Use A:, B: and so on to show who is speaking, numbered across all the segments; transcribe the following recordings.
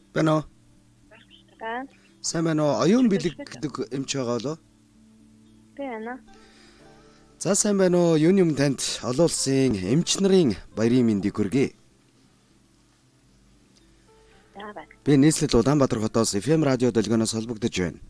A: Бэнэ.
B: За.
A: Сайн байна уу? Оюун бэлэг эмч байгаа болоо?
B: Би байна.
A: За сайн байна уу? Юуны өмнө танд олон улсын эмч нарын баярын мэндийг хүргэе.
B: За байна.
A: Би нийслэл Улаанбаатар хотоос FM радио долгионоос холбогдож байна.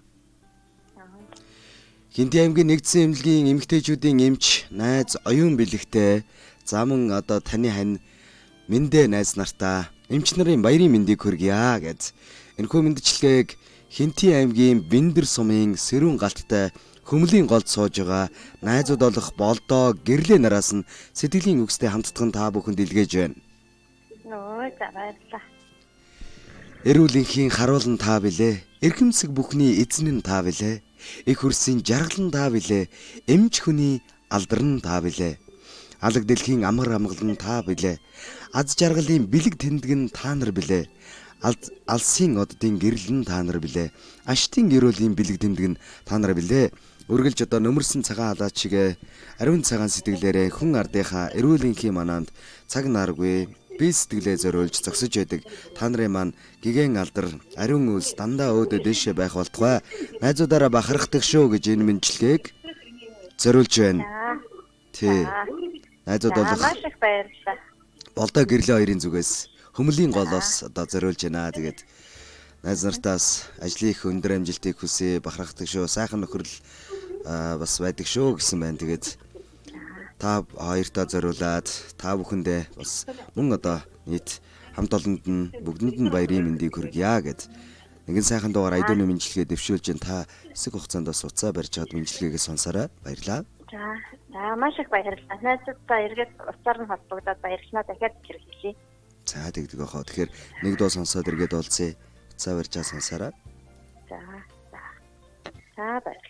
A: Хинти аймгийн нэгдсэн эмнэлгийн эмэгтэйчүүдийн эмч найз оюун бэлэгтэй заман одоо таны хань мэндэ найз нартаа эмч нарын баярын мэндийг хүргье гэж. Энэхүү мэндчилгээг Хинти аймгийн Бэндэр сумын Сэрүүн галттай хөмлийн голд сууж байгаа найзууд болох болдоо гэрлээ нараас нь сэтгэлийн үгстэй хамтдаган та бүхэнд илгээж байна.
B: Нөө за баярлалаа.
A: Эрүүлэнхийн харуулн та билээ. Эрхэмсэг бүхний эзэн нь та билээ. Их хөрсийн жаргалан та билээ. Эмч хүний алдарн та билээ. Алаг дэлхийн амар амгалан та билээ. Аз жаргалын бэлэг тэмдэг нь та нар билээ. Алсын оддын гэрэл нь та нар билээ. Аштын гэрүүлийн бэлэг тэмдэг нь та нар билээ. Үргэлж одоо нөмөрсөн цагаан халаач шиг ариун цагаан сэтгэлээрээ хүн ардынхаа эрүүлэнхийн манаанд цаг наргүй би сэтгэлээ зориулж зогсож байдаг та нарын маань гэгэн алдар ариун үлс дандаа өөдөө дэшээ байх болтугай найзуудаараа бахархдаг шүү гэж энэ мэндчилгээг зориулж байна. Тий. Найзууд болох
B: маш их баярлалаа.
A: Болдоо гэрлээ хоёрын зүгээс хөмлийн голоос одоо зориулж байна. Тэгээд найз нартаас ажлын их өндөр амжилтыг хүсье, бахархдаг шүү. Сайхан нөхөрл бас байдаг шүү гэсэн байна. Тэгээд та хоёртоо зориулаад та бүхэндээ бас мөн одоо нийт хамт олонд нь бүгдэнд нь баярын мэндийг хүргье гэд. Нэгэн сайхан дугаар айдууны мэндчилгээ дэвшүүлж ин та хэсэг хугацаанд бас уцаа барьж чад мэндчилгээгээ сонсороо баярлаа.
B: За маш их баярлалаа. Найзуудаа эргээд уцаар нь холбогдоод баярлалаа. Дахиад хэрэглэе.
A: За тэгдэг ахаа. Тэгэхээр нэг дуу сонсоод эргээд олцъя. Уцаа барьж чад сонсороо.
B: За баярлалаа.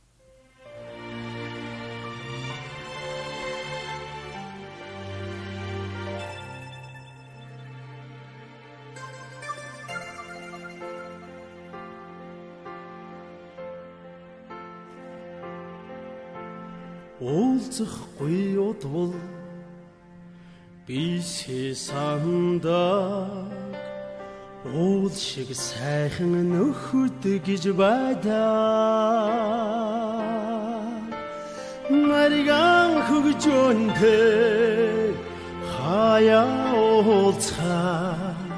C: Уулзахгүй удвал би сандаа уул шиг сайхан нөхөд гэж байдаа нариган хөгжөнтэй хаяа уулзаа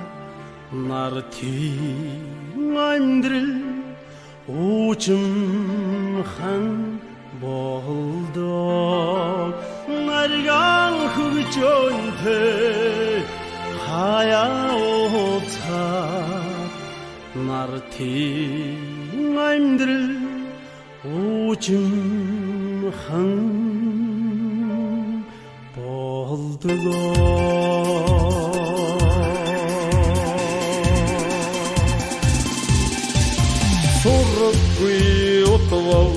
C: нартын амьдрал уужимхан болдог нариган хөгжөнтэй хаяа уулзаа нартын амьдрал уужимхан болдог сурахгүй утвал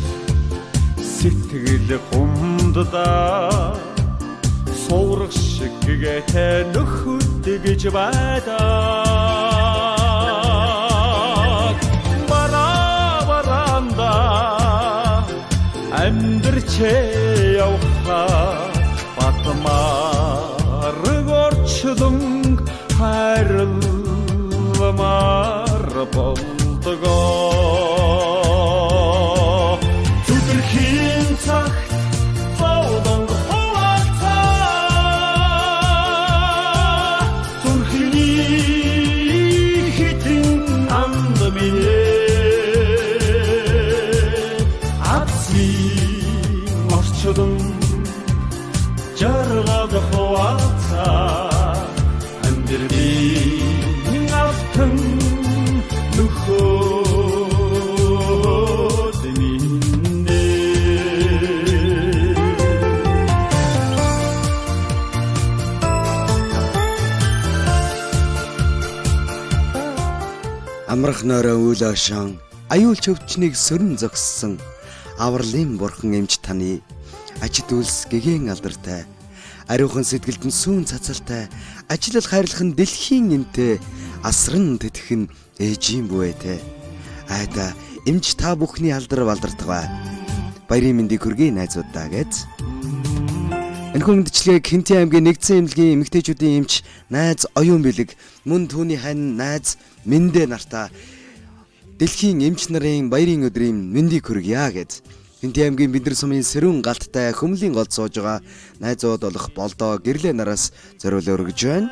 C: сэтгэл гомддаа суурах шиг гэтэй нөхөд гэж байдаг баранда амьдрчээ явхаа батмаар горчлон хайрламар болдгоо
A: Амрах нойроо үйл ошон аюул чөвчнийг сөрн зогссон авралын бурхан эмч таны ажид үлс гэгэн алдартай ариухан сэтгэлд нь сүүн цацалтай ажиллал хайрлах нь дэлхийн эмтэй асран тэтгэх нь ээжийн бүэтэй айда эмч та бүхний алдар балдартгаа баярын мэндийг хүргэе найзуудаа гэж Энэхүү мэдчилгээг Хинтээ аймгийн нэгдсэн эмнэлгийн эмэгтэйчүүдийн эмч найз Оюун Бэлэг мөн түүний хань найз Мэндэ нартаа дэлхийн эмч нарын баярын өдрийн мэндийг хүргье гэд Хинтээ аймгийн Бэдэр сумын Сэрүүн галттай хөмлийн голд сууж байгаа найзууд болох болдоо гэрлээ нараас зориулж өргөж байна.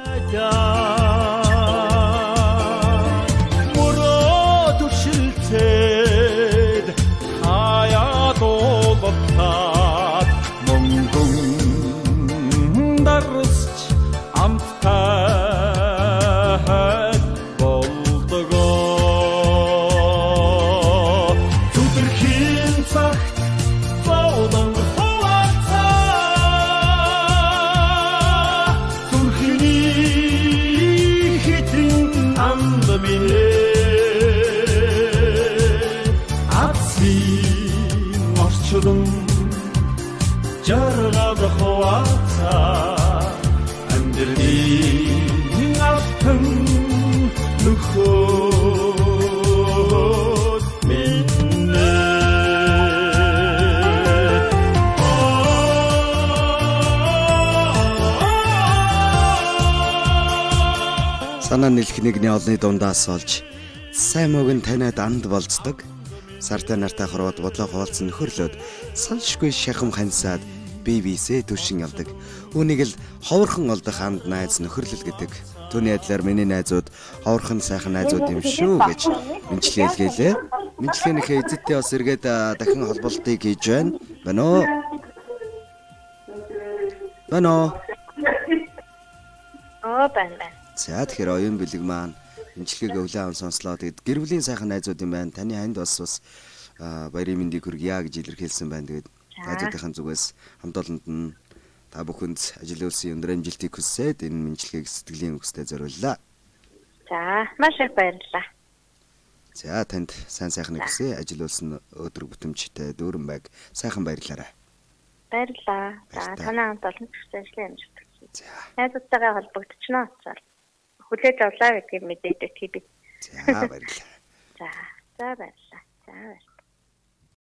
C: жаргал хуваацаа амьдрын алтан нөхөд минь
A: санаа нийлэх нэгний олны дундаас олж сайн мөг нь таниад анд болцдог. Сартай нартай хорвоод бодлоо хуваалцсан нөхөрлөөд салшгүй шахам хансаад бивисээ түшин явдаг. Үүнийг л ховорхон олдох анд найз нөхөрлөл гэдэг. Түүний адилаар миний найзууд ховорхон сайхан найзууд юм шүү гэж мэнчилээлээ. Мэнчилгээнийхээ эзэдтэй бас эргээд дахин холболтыг хийж байна. Бано.
B: Бана.
A: За тэгэхээр Оюун Бэлэг маань Мэнчилгээг өвлөө аван сонслоо. Тэгэд гэр бүлийн сайхан найзууд юм байна. Таны ханд бас баярын мэндийг хүргье гэж илэрхийлсэн байна. Тэгээд найзуудынхаа зүгээс хамт олонд нь та бүхэнд ажил үйлсийн өндөр амжилтыг хүсээд энэ мэнчилгээг сэтгэлийн өгсөд зориуллаа.
B: За, маш их баярлалаа.
A: За танд сайн сайхныг хүсье. Ажил үйлс нь өдөр бүтэмжтэй дүүрэн байг. Сайхан баярлалаа.
B: Баярлалаа. За, танай хамт олон ажлын амжилт хүсье.
A: За.
B: Найзуудтайгаа холбогдчихноо уцаар. Хүлээж авлаа гэдгийг мэдээд би.
A: За баярлалаа.
B: За баярлалаа. За баярлалаа.